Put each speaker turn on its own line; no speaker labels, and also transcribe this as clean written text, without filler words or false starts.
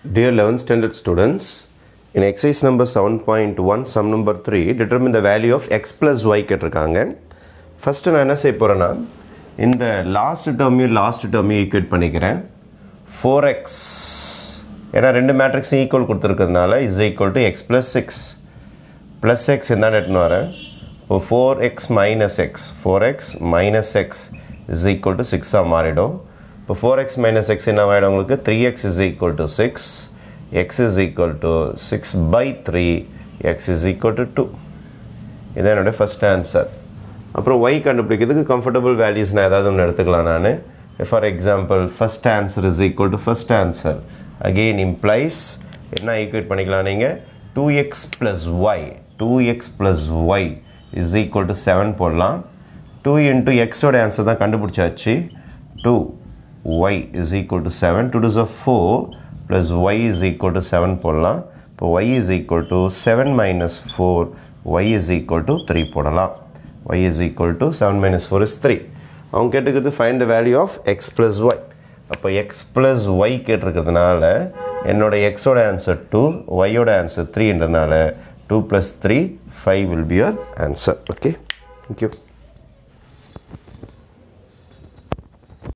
Dear 11th standard students, in exercise number 7.1, sum number 3, determine the value of x plus y கேட்டிருக்காங்க. First நான் என்ன செய்ய போறேன்னா இந்த லாஸ்ட் டேர்மையும் ஈக்குவேட் பண்ணிக்கிறேன். 4x ஏன்னா ரெண்டு மேட்ரிக்ஸ் ஈக்குவல் கொடுத்துருக்கிறதுனால is equal to x plus 6 plus x என்ன எடுத்துன்னு வரேன். இப்போ 4x minus x is equal to 6 மாறிடும். இப்போ 4x minus x என்ன ஆகிடும் உங்களுக்கு 3x is equal to 6, x is equal to 6 by 3, x is equal to 2. இதான் என்னோட ஃபர்ஸ்ட் ஆன்சர். அப்புறம் y கண்டுபிடிக்கிறதுக்கு கம்ஃபர்டபுள் வேல்யூஸ் நான் ஏதாவது ஒன்று எடுத்துக்கலாம் நான். For example first answer is equal to first answer again implies என்ன ஈக்குவேட் பண்ணிக்கலாம் நீங்கள் 2x plus y is equal to 7 போடலாம். 2 into x ஓட ஆன்சர் தான் கண்டுபிடிச்சாச்சு. 2y is equal to 7, 2 to 4 plus y is equal to 7 போடலாம். இப்போ y is equal to 7 minus 4, y is equal to 3 போடலாம். y is equal to 7 minus 4 is 3. அவங்க கேட்டுக்கிறது find the value of x plus y. அப்போ x plus y கேட்டிருக்கிறதுனால என்னோட x ஓட answer 2, y ஓட answer 3 என்றனால 2 plus 3, 5 will be your answer. Okay, thank you.